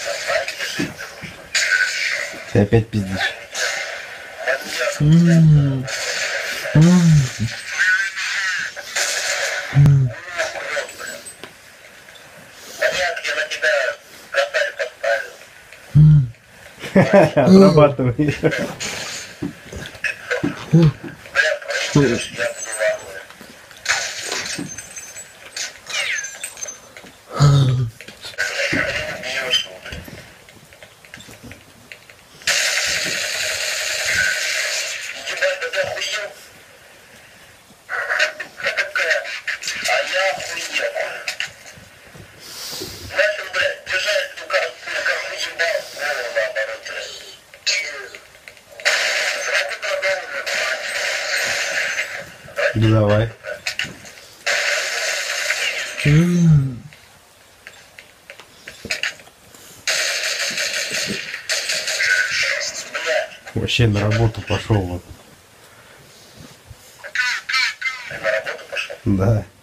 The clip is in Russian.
Ты опять пиздишь. Отрабатывай. Ну давай. Вообще на работу пошел вот. Ты на работу пошел? Да.